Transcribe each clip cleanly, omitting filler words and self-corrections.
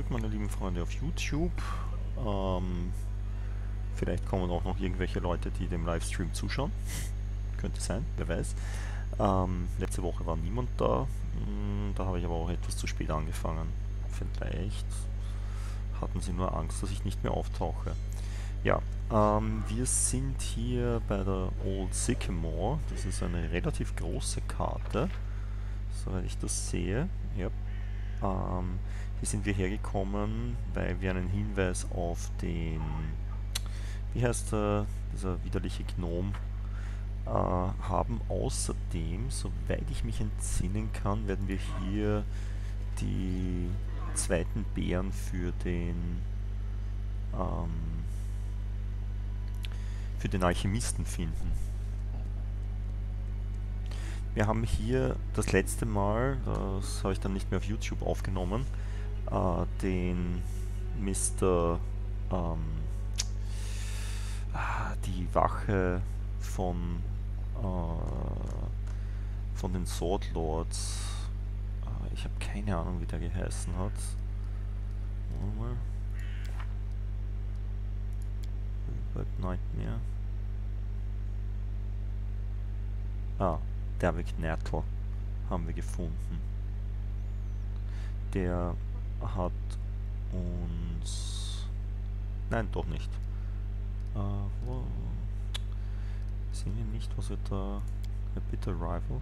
zurück, meine lieben Freunde, auf YouTube. Vielleicht kommen auch noch irgendwelche Leute, die dem Livestream zuschauen. Könnte sein, wer weiß. Letzte Woche war niemand da. Da habe ich aber auch etwas zu spät angefangen. Vielleicht hatten sie nur Angst, dass ich nicht mehr auftauche. Ja, wir sind hier bei der Old Sycamore. Das ist eine relativ große Karte, soweit ich das sehe. Ja. Hier sind wir hergekommen, weil wir einen Hinweis auf den, wie heißt der, dieser widerliche Gnom, haben. Außerdem, soweit ich mich entsinnen kann, werden wir hier die zweiten Bären für den Alchemisten finden. Wir haben hier das letzte Mal, das habe ich dann nicht mehr auf YouTube aufgenommen, den Mr. Die Wache von den Sword Lords. Ich habe keine Ahnung, wie der geheißen hat. Mal. Nightmare. Derwick Nettle haben wir gefunden. Der hat uns... Nein, doch nicht. Sehen wir nicht, was wird da... A Bitter Rival?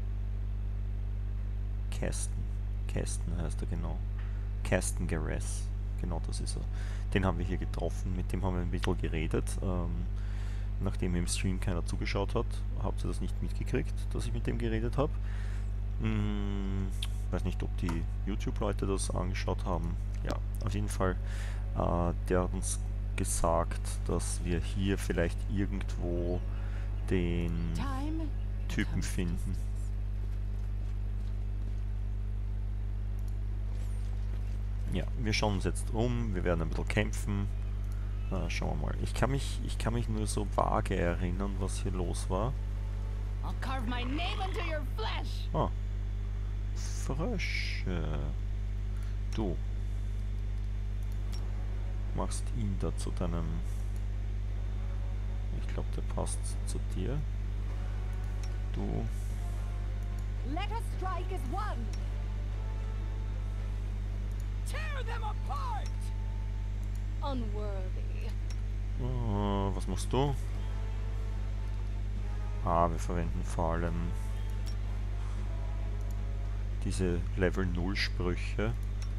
Caston heißt er, genau. Caston Gareth. Genau, das ist er. Den haben wir hier getroffen, mit dem haben wir ein bisschen geredet. Nachdem im Stream keiner zugeschaut hat, habt ihr das nicht mitgekriegt, dass ich mit dem geredet habe. Weiß nicht, ob die YouTube-Leute das angeschaut haben. Ja, auf jeden Fall. Der hat uns gesagt, dass wir hier vielleicht irgendwo den Typen finden. Ja, wir schauen uns jetzt um, wir werden ein bisschen kämpfen. Schauen wir mal. Ich kann mich nur so vage erinnern, was hier los war. Ah. Frösche. Du. Machst ihn da zu deinem... Ich glaube, der passt zu dir. Du. Let us strike as one. Tear them apart. Unworthy. Was machst du? Wir verwenden vor allem diese Level 0 Sprüche.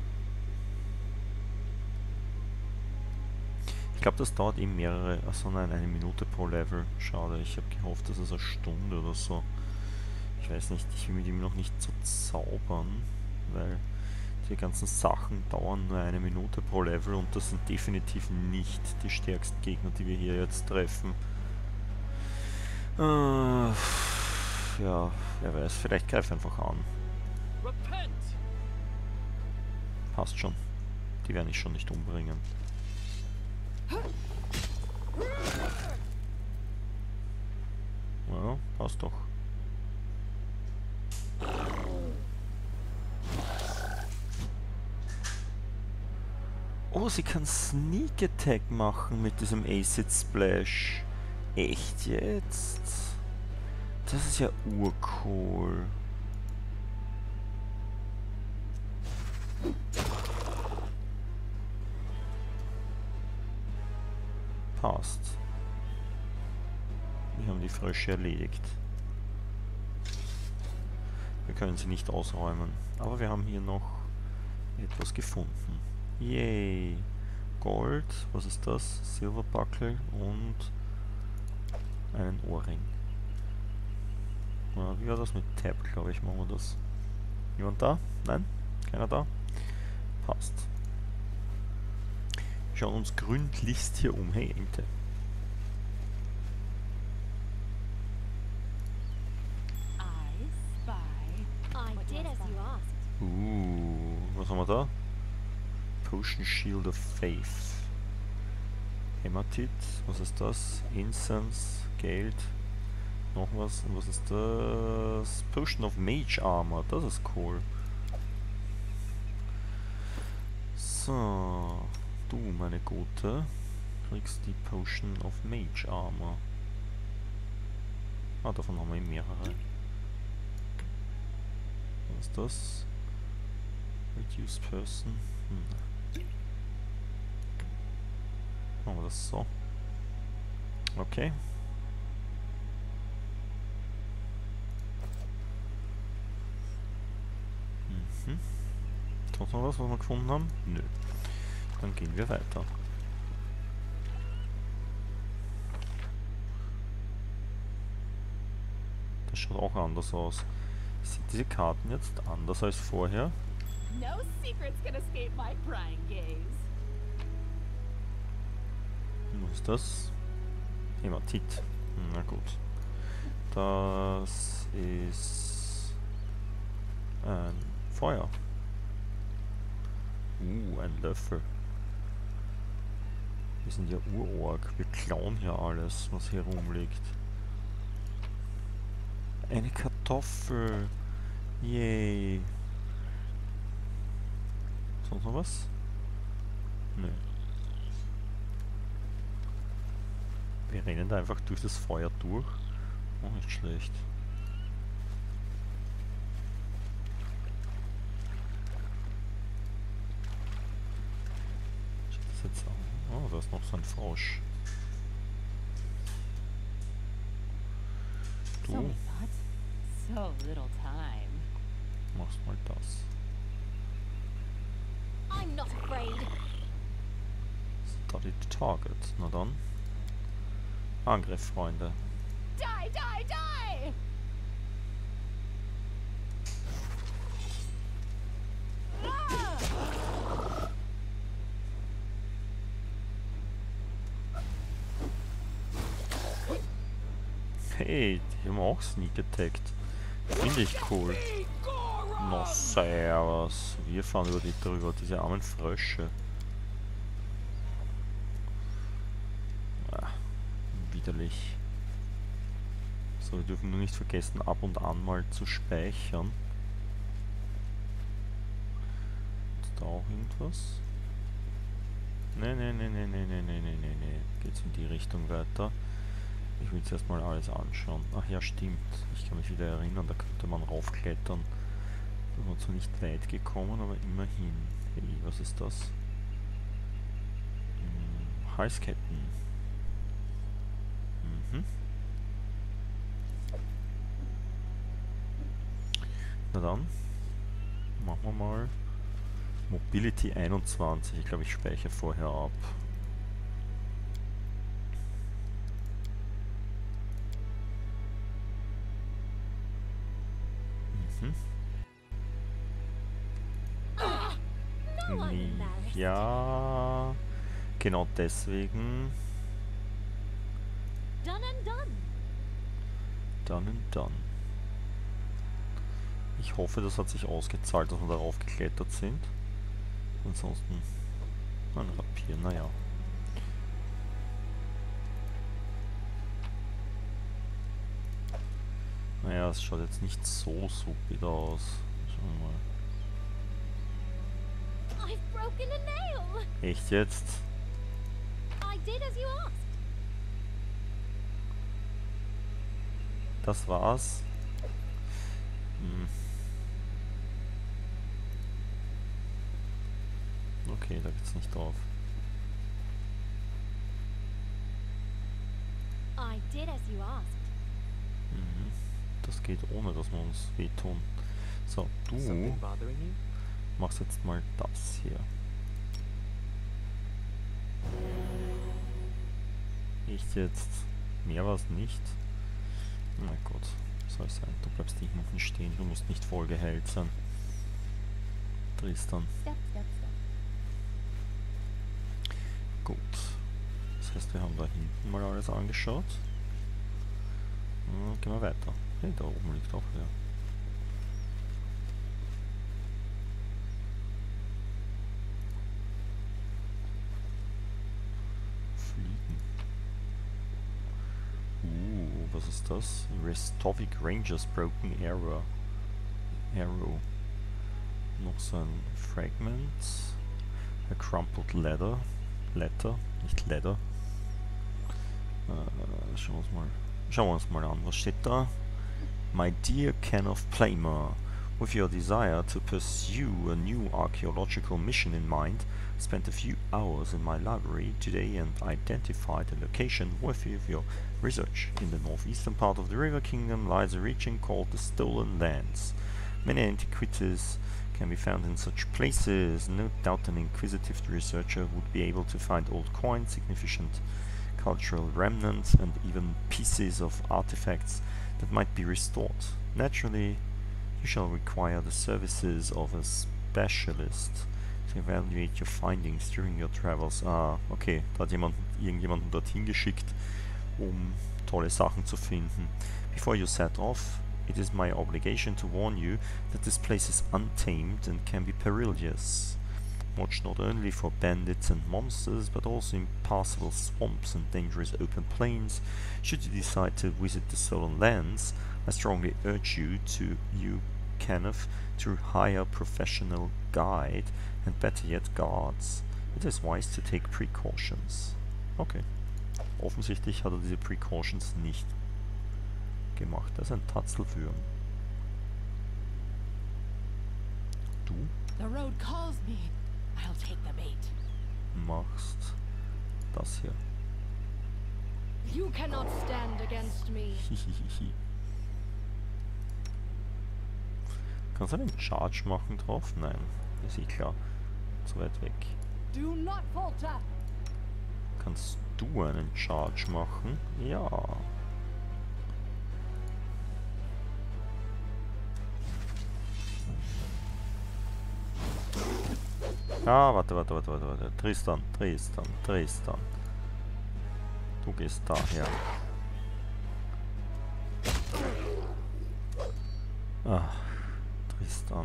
Ich glaube, das dauert eben mehrere, also nein, eine Minute pro Level. Schade, ich habe gehofft, dass es eine Stunde oder so. Ich weiß nicht, ich will mit ihm noch nicht so zaubern, weil die ganzen Sachen dauern nur eine Minute pro Level und das sind definitiv nicht die stärksten Gegner, die wir hier jetzt treffen. Ja, wer weiß, vielleicht greif einfach an. Passt schon. Die werden ich schon nicht umbringen. Ja, passt doch. Oh, sie kann Sneak Attack machen mit diesem Acid Splash. Echt jetzt? Das ist ja urcool. Passt. Wir haben die Frösche erledigt. Wir können sie nicht ausräumen. Aber wir haben hier noch etwas gefunden. Yay! Gold, was ist das? Silberbuckel und einen Ohrring. Wie war das mit Tab, glaube ich, machen wir das. Jemand da? Nein? Keiner da? Passt. Wir schauen uns gründlichst hier um. Hey, Ente. Was haben wir da? Potion Shield of Faith. Hämatit, was ist das? Incense, Geld, noch was. Und was ist das? Potion of Mage Armor, das ist cool. So. So, du, meine Gute, kriegst die Potion of Mage Armor. Ah, davon haben wir mehrere. Was ist das? Reduce Person. Machen wir das so. Okay. Sonst noch was wir gefunden haben? Nö. Dann gehen wir weiter. Das schaut auch anders aus. Sind diese Karten jetzt anders als vorher? No secrets can escape my prying gaze. Was ist das? Hämatit. Na gut. Das ist ein Feuer. Ein Löffel. Wir sind ja urorg. Wir klauen hier alles, was hier rumliegt. Eine Kartoffel. Yay. Sonst noch was? Nö. Wir rennen da einfach durch das Feuer durch. Oh, nicht schlecht. Jetzt auch. Oh, da ist noch so ein Frosch. So Du many thoughts, so little time. machst mal das. I'm not afraid. Study the target. Na dann. Angriff, Freunde. Die, die, die! Hey, die haben auch Sneak Attacked. Finde ich cool. Na servus. Wir fahren über die drüber, diese armen Frösche. Ah, widerlich. So, wir dürfen nur nicht vergessen, ab und an mal zu speichern. Ist da auch irgendwas? Nee. Geht's in die Richtung weiter? Ich will jetzt erstmal alles anschauen. Ach ja, stimmt. Ich kann mich wieder erinnern, da könnte man raufklettern. Da sind wir zwar nicht weit gekommen, aber immerhin. Hey, was ist das? Halsketten. Na dann, machen wir mal Mobility 21. Ich glaube, ich speichere vorher ab. Ja, genau deswegen. Done and done. Done and done. Ich hoffe, das hat sich ausgezahlt, dass wir darauf geklettert sind. Ansonsten ein Rapier, naja. Naja, es schaut jetzt nicht so super aus. Schauen wir mal. I've broken a nail. Echt jetzt? I did as you asked. Das war's? Okay, da geht's nicht drauf. I did as you asked. Das geht ohne, dass wir uns wehtun. So, du Something bothering you? machst jetzt mal das hier. Echt jetzt? Mehr war's nicht? Na gut, soll sein. Du bleibst hier hinten stehen, du musst nicht voll geheilt sein. Tristan. Step, step, step. Gut. Das heißt, wir haben da hinten mal alles angeschaut. Gehen wir weiter. Hey, da oben liegt auch wer. Fliegen. Was ist das? Restovic Rangers Broken Arrow. Noch so ein Fragment. A crumpled letter, nicht leather. Schauen wir uns mal an, was steht da? My dear Kenneth Playmer, with your desire to pursue a new archaeological mission in mind, I spent a few hours in my library today and identified a location worthy of your research. In the northeastern part of the River Kingdom lies a region called the Stolen Lands. Many antiquities can be found in such places. No doubt an inquisitive researcher would be able to find old coins, significant cultural remnants, and even pieces of artifacts that might be restored. Naturally, you shall require the services of a specialist to evaluate your findings during your travels. Ah, okay, da hat irgendjemanden dorthin geschickt, um tolle Sachen zu finden. Before you set off, it is my obligation to warn you that this place is untamed and can be perilous. Watch not only for bandits and monsters, but also impassable swamps and dangerous open plains. Should you decide to visit the Stolen Lands, I strongly urge you, Kenneth, to hire a professional guide and better yet guards. It is wise to take precautions. Okay. Offensichtlich hat er diese Precautions nicht gemacht. Das ist ein Tatzelwürm. Du The road calls me. I'll take the bait. machst das hier. You cannot stand against me. Hihihihi. Kannst du einen Charge machen drauf? Nein, ist eh klar. Zu weit weg. Do not falter. Kannst du einen Charge machen? Ja. Ah, warte. Tristan. Du gehst daher. Ah, Tristan.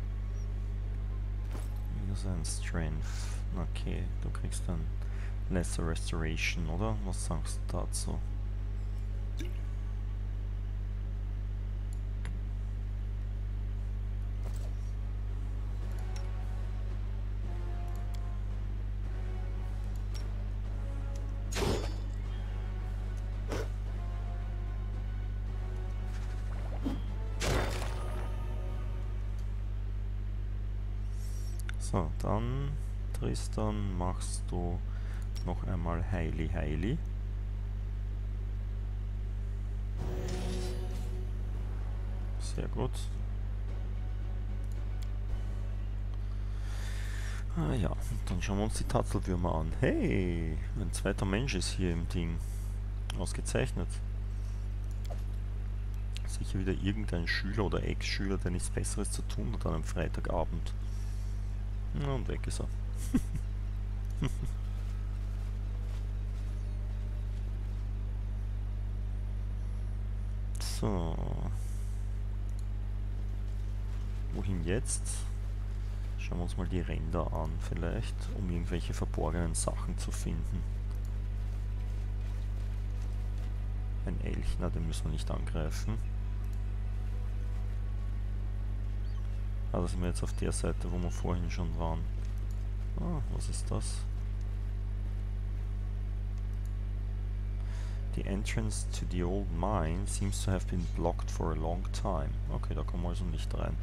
Minus 1 Strength. Okay, du kriegst dann Lesser Restoration, oder? Was sagst du dazu? So, dann, Tristan, machst du noch einmal Heili. Sehr gut. Ah ja, und dann schauen wir uns die Tatzelwürmer an. Hey, ein zweiter Mensch ist hier im Ding. Ausgezeichnet. Sicher wieder irgendein Schüler oder Ex-Schüler, der nichts Besseres zu tun hat an einem Freitagabend. Ja, und weg ist er. So. Wohin jetzt? Schauen wir uns mal die Ränder an, vielleicht, um irgendwelche verborgenen Sachen zu finden. Ein Elch, na, den müssen wir nicht angreifen. Ah, da sind wir jetzt auf der Seite, wo wir vorhin schon waren. Ah, was ist das? The entrance to the old mine seems to have been blocked for a long time. Okay, da kommen wir also nicht rein.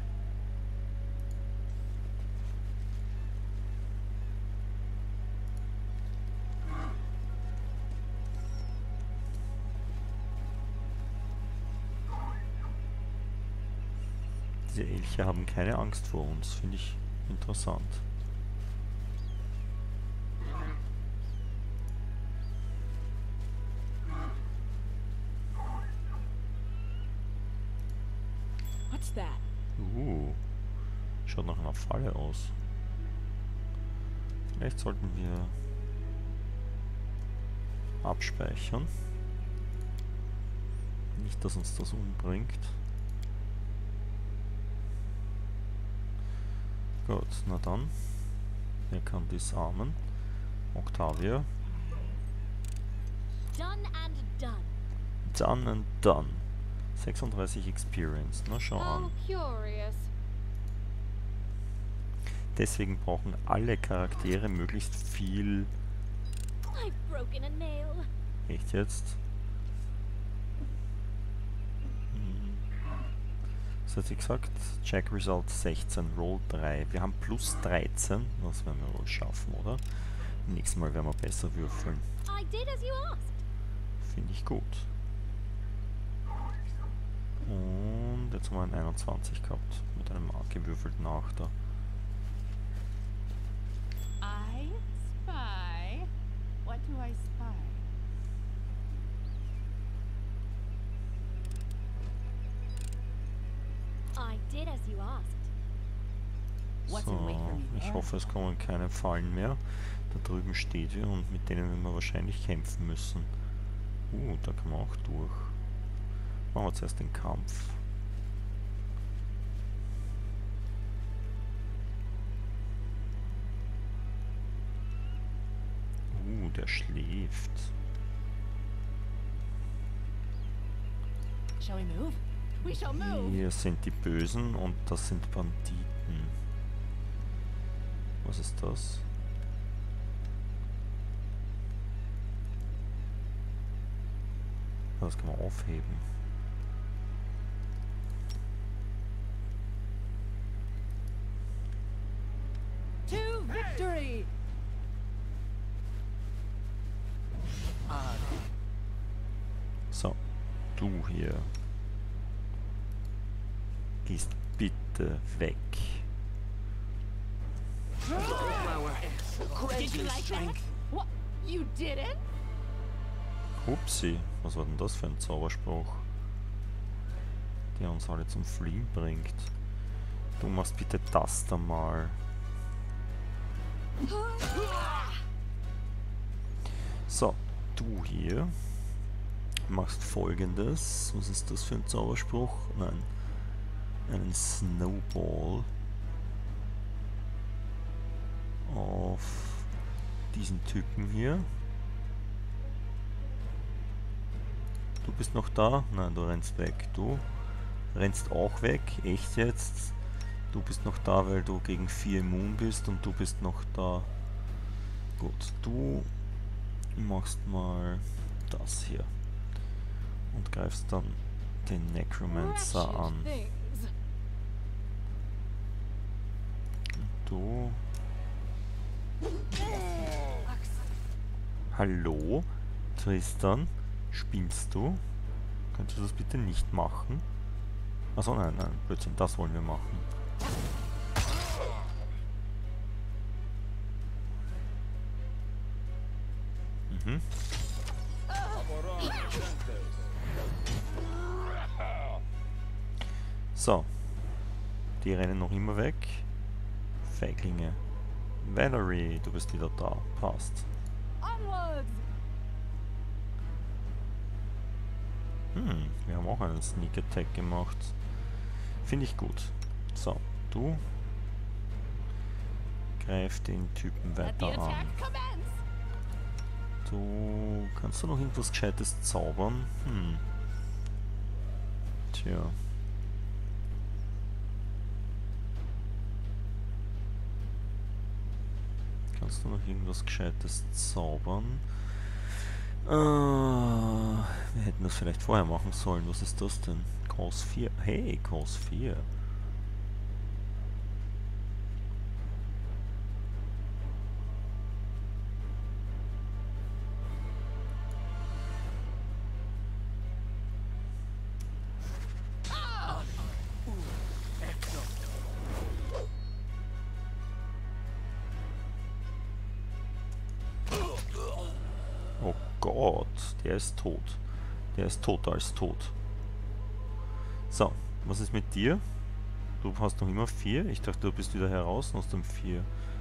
Diese Elche haben keine Angst vor uns, finde ich interessant. What's that? Schaut nach einer Falle aus. Vielleicht sollten wir abspeichern. Nicht, dass uns das umbringt. Gut, na dann. Wer kann disarmen? Octavia. Done and done. Done and done. 36 Experience. Na schau an. How curious. deswegen brauchen alle Charaktere möglichst viel... I've broken a nail. Echt jetzt? Was hat sie gesagt? Check Result 16, Roll 3. Wir haben plus 13. Das werden wir wohl schaffen, oder? Nächstes Mal werden wir besser würfeln. I did as you asked. Finde ich gut. Und jetzt haben wir einen 21 gehabt. Mit einem gewürfelten Achter. I spy. What do I spy? I did as you asked. What's in So, wait for me ich there? hoffe, es kommen keine Fallen mehr. Da drüben steht wir und mit denen werden wir wahrscheinlich kämpfen müssen. Da kann man auch durch. Machen wir zuerst den Kampf. Der schläft. Shall we move? We shall move. Hier sind die Bösen und das sind Banditen. Was ist das? Das kann man aufheben. To victory! So, du hier. Gehst bitte weg. Did you like that? What? You didn't? Upsi, was war denn das für ein Zauberspruch? Der uns alle zum Fliehen bringt. Du machst bitte das da mal. So, du hier machst Folgendes. Was ist das für ein Zauberspruch? Nein. Einen Snowball auf diesen Typen hier. Du bist noch da? Nein, du rennst weg. Du rennst auch weg. Echt jetzt? Du bist noch da, weil du gegen 4 immun bist und du bist noch da. Gut, du machst mal das hier und greifst dann den Necromancer an. Things. Du... Hallo? Tristan? Spinnst du? Könntest du das bitte nicht machen? Achso, nein, nein, Blödsinn, das wollen wir machen. Mhm. So. Die rennen noch immer weg. Feiglinge. Valerie, du bist wieder da. Passt. Onwards! Wir haben auch einen Sneak Attack gemacht. Finde ich gut. So, du greif den Typen Let the weiter an. attack commence. Du kannst du noch irgendwas Gescheites zaubern? Tja. Kannst du noch irgendwas Gescheites zaubern? Wir hätten das vielleicht vorher machen sollen. Was ist das denn? Cause 4. Hey, Cause 4. Oh Gott, der ist tot. Der ist toter als tot. So, was ist mit dir? Du hast noch immer 4. Ich dachte, du bist wieder heraus aus dem 4.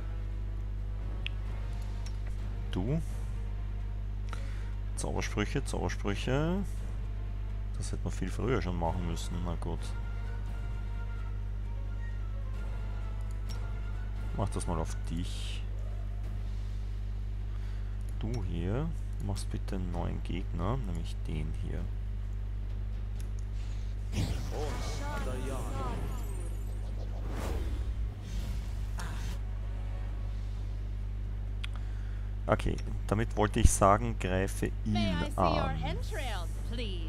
Du. Zaubersprüche, Zaubersprüche. Das hätte man viel früher schon machen müssen. Na gut. Mach das mal auf dich. Du hier machst bitte einen neuen Gegner, nämlich den hier. Okay, damit wollte ich sagen, greife May ihn I see your an. entrails, please?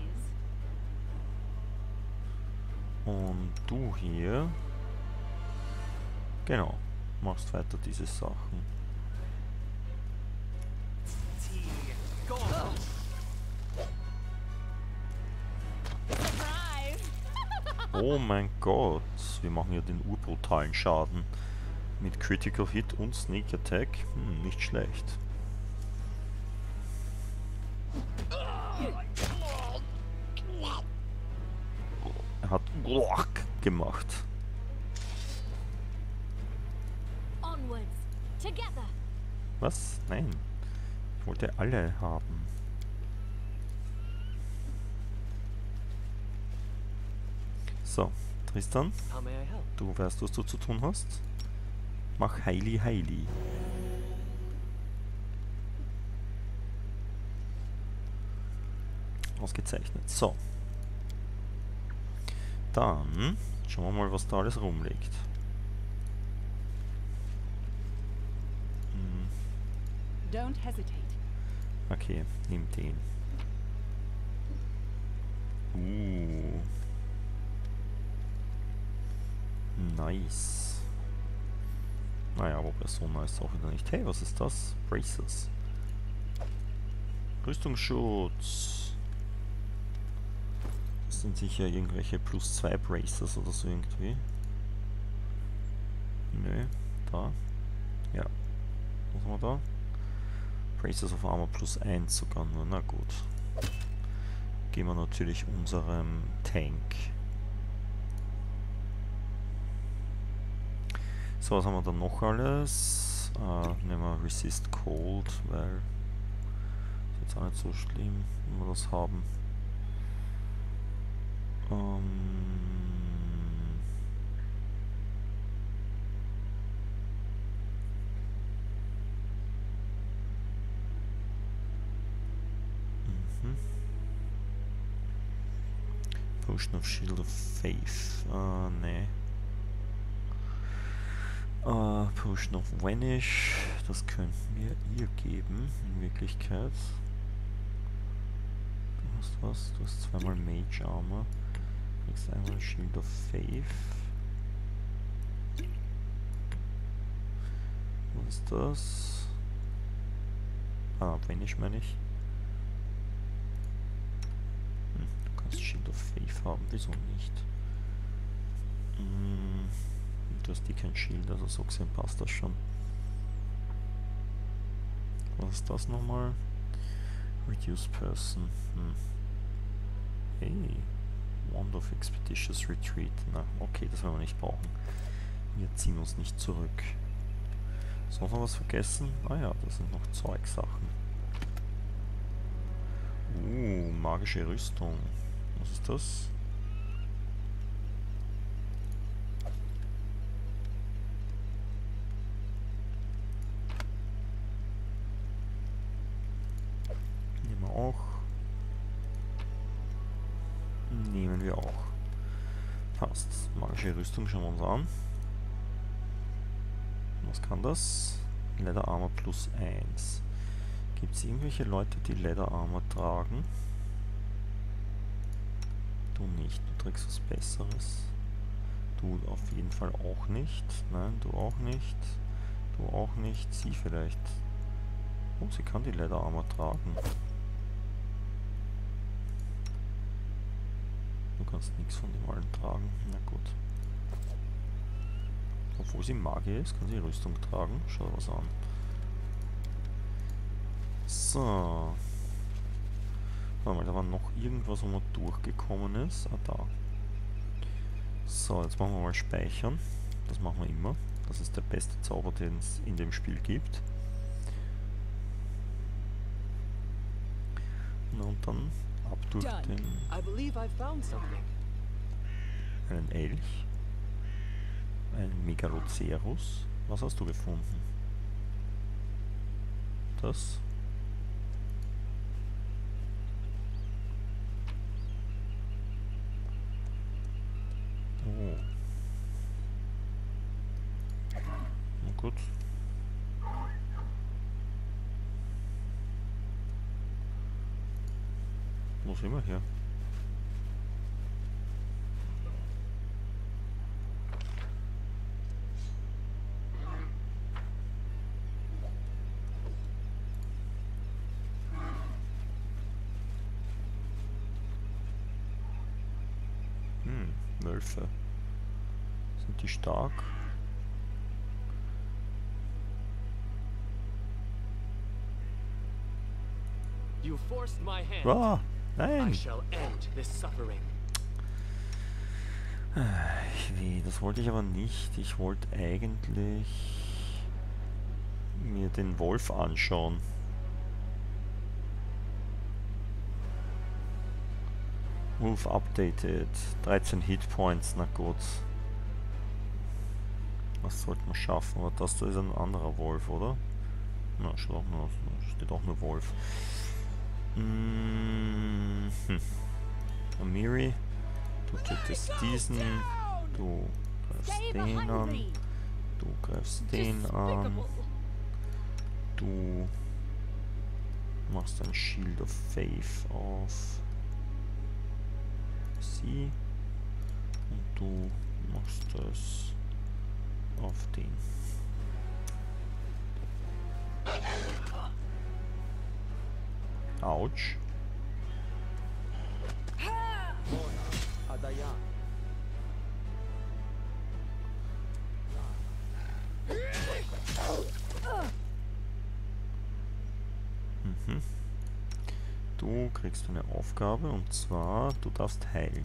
Und du hier, genau, machst weiter diese Sachen. Surprise! Oh mein Gott, wir machen ja den urbrutalen Schaden. Mit Critical Hit und Sneak Attack. Nicht schlecht. Er hat gemacht. Onwards. Together. Was? Nein. Ich wollte alle haben. So, Tristan, How may I help? du weißt, was du zu tun hast. Mach Heili Heili. Ausgezeichnet. So. Dann schauen wir mal, was da alles rumliegt. Don't hesitate. Okay, nimm den. Nice. Naja, aber Persona ist auch wieder nicht. Hey, was ist das? Braces. Rüstungsschutz. Das sind sicher irgendwelche plus 2 Braces oder so irgendwie. Nö, da. Ja. Was haben wir da? Braces of Armor plus 1 sogar nur. Na gut. Geben wir natürlich unserem Tank. So, was haben wir dann noch alles? Nehmen wir Resist Cold, weil ist jetzt auch nicht so schlimm, wenn wir das haben. Potion of Shield of Faith. Nee. Potion of Vanish. Das könnten wir ihr geben, in Wirklichkeit. Du hast was? Du hast zweimal Mage Armor. Du kriegst einmal Shield of Faith. Was ist das? Vanish meine ich. Du kannst Shield of Faith haben, wieso nicht? Du hast die kein Shield, also so gesehen passt das schon. Was ist das nochmal? Reduce Person. Hey. Wand of Expeditious Retreat. Na, okay, das werden wir nicht brauchen. Wir ziehen uns nicht zurück. Sonst noch was vergessen? Ah ja, das sind noch Zeugsachen. Magische Rüstung. Was ist das? Nehmen wir auch. Nehmen wir auch. Passt. Magische Rüstung schauen wir uns an. Was kann das? Leather Armor plus 1. Gibt es irgendwelche Leute, die Leather Armor tragen? Du nicht. Du trägst was Besseres. Du auf jeden Fall auch nicht. Nein, du auch nicht. Du auch nicht. Sie vielleicht. Oh, sie kann die Leather Armor tragen. Du kannst nichts von dem allen tragen. Na gut. Obwohl sie Magier ist, kann sie Rüstung tragen. Schau dir was an. So. Warte mal, da war noch irgendwas, wo man durchgekommen ist. Ah, da. So, jetzt machen wir mal speichern. Das machen wir immer. Das ist der beste Zauber, den es in dem Spiel gibt. Und dann ab durch den... I believe I found something. einen Elch. Ein Megalocerus. Was hast du gefunden? Das? Oh. Na gut. Wo sind wir hier? Wölfe. Sind die stark? You forced my hand. Ah, I nein! shall end this suffering. Wie, das wollte ich aber nicht. Ich wollte eigentlich mir den Wolf anschauen. Wolf updated. 13 Hitpoints, na gut. Was sollten wir schaffen? Aber das da ist ein anderer Wolf, oder? Na, steht auch nur Wolf. Amiri, du tötest diesen. Du greifst den an. Du greifst den an. Du machst ein Shield of Faith auf sie. Und du machst das auf den. Autsch. Adaya. Du kriegst eine Aufgabe und zwar, du darfst heilen.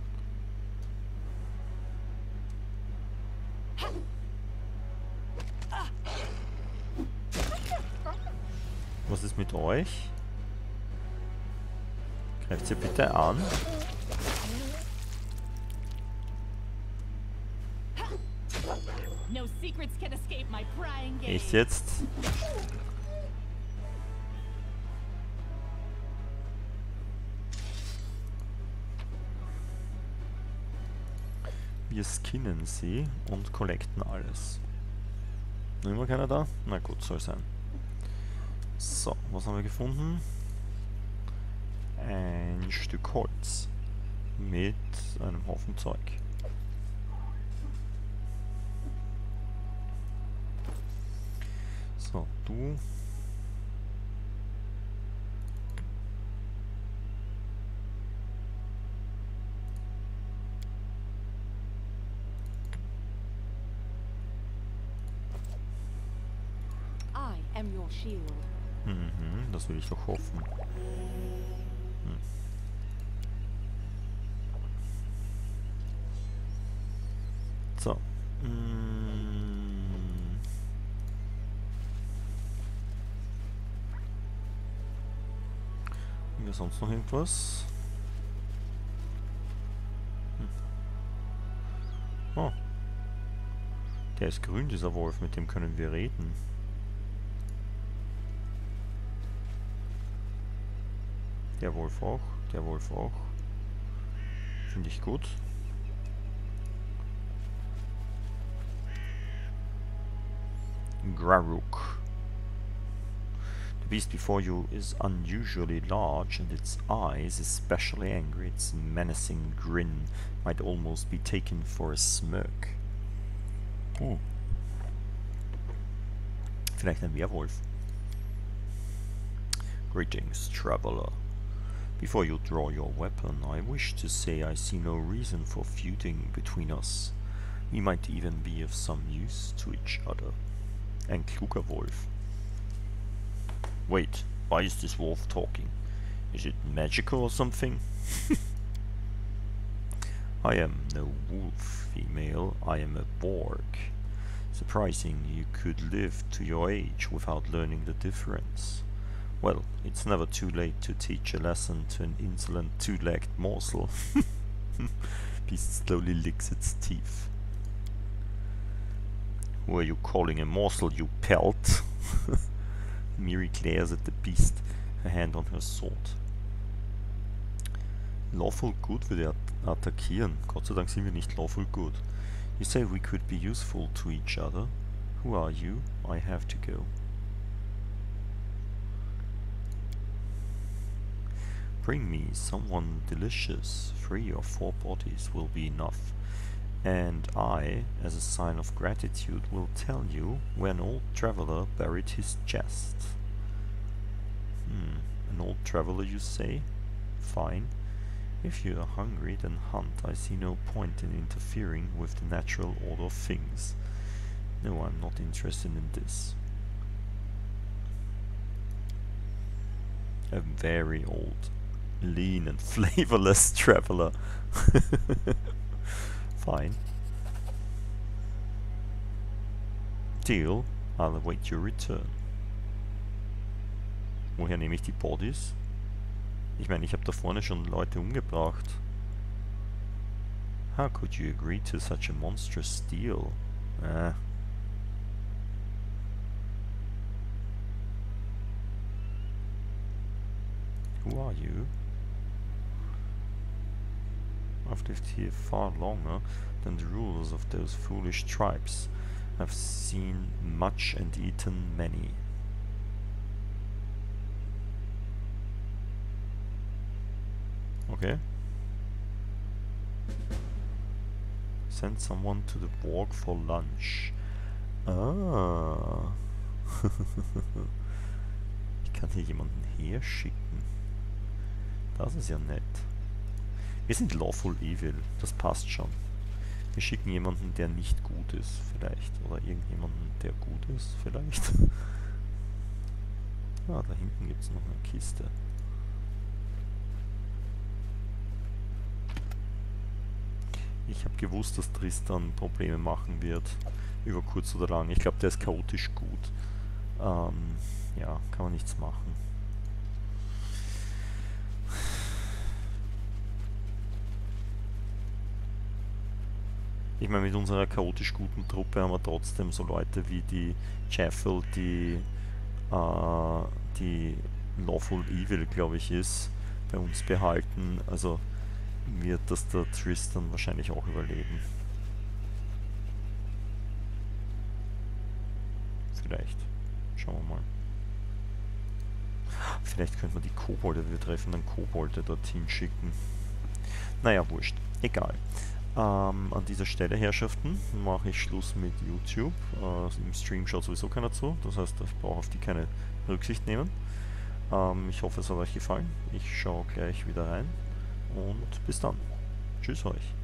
Was ist mit euch? Greift sie bitte an. No secrets can escape my prying gaze. Echt jetzt? Wir skinnen sie und collecten alles. Noch immer keiner da? Na gut, soll sein. So, was haben wir gefunden? Ein Stück Holz mit einem Haufen Zeug. So, du. I am your shield. Das will ich doch hoffen. So. Haben wir sonst noch irgendwas? Oh. Der ist grün, dieser Wolf, mit dem können wir reden. Der Wolf auch, der Wolf auch. Finde ich gut. Graruk. The beast before you is unusually large and its eyes especially angry. Its menacing grin might almost be taken for a smirk. Oh. Vielleicht ein Werwolf. Greetings, traveler. Before you draw your weapon, I wish to say I see no reason for feuding between us. We might even be of some use to each other. Ein kluger Wolf. Wait, why is this wolf talking? Is it magical or something? I am no wolf, female. I am a Borg. Surprising you could live to your age without learning the difference. Well, it's never too late to teach a lesson to an insolent two-legged morsel. Beast slowly licks its teeth. Who are you calling a morsel, you pelt? Miri glares at the beast, her hand on her sword. Lawful Good würde attackieren. Gott sei Dank sind wir nicht Lawful Good. You say we could be useful to each other. Who are you? I have to go. Bring me someone delicious. 3 or 4 bodies will be enough. And I, as a sign of gratitude, will tell you where an old traveler buried his chest. An old traveler, you say? Fine. If you are hungry, then hunt. I see no point in interfering with the natural order of things. No, I'm not interested in this. A very old, lean and flavorless traveler. Fine. Deal. I'll await your return. Woher nehme ich die Bodies? Ich meine, ich habe da vorne schon Leute umgebracht. How could you agree to such a monstrous deal? Who are you? I've lived here far longer than the rulers of those foolish tribes. I've seen much and eaten many. Okay. Send someone to the Borg for lunch. Ah. Ich kann hier jemanden herschicken. Das ist ja nett. Wir sind Lawful Evil, das passt schon. Wir schicken jemanden, der nicht gut ist, vielleicht. Oder irgendjemanden, der gut ist, vielleicht. Ah, da hinten gibt es noch eine Kiste. Ich habe gewusst, dass Tristan Probleme machen wird. Über kurz oder lang. Ich glaube, der ist chaotisch gut. Ja, kann man nichts machen. Ich meine, mit unserer chaotisch guten Truppe haben wir trotzdem so Leute wie die Jaffel, die Lawful Evil, glaube ich, ist, bei uns behalten. Also wird das der Tristan wahrscheinlich auch überleben. Vielleicht. Schauen wir mal. Vielleicht könnte man die Kobolde, wir treffen dann Kobolde dorthin schicken. Naja, wurscht. Egal. An dieser Stelle, Herrschaften, mache ich Schluss mit YouTube. Im Stream schaut sowieso keiner zu, das heißt, ich brauche auf die keine Rücksicht nehmen. Ich hoffe, es hat euch gefallen. Ich schaue gleich wieder rein und bis dann. Tschüss euch.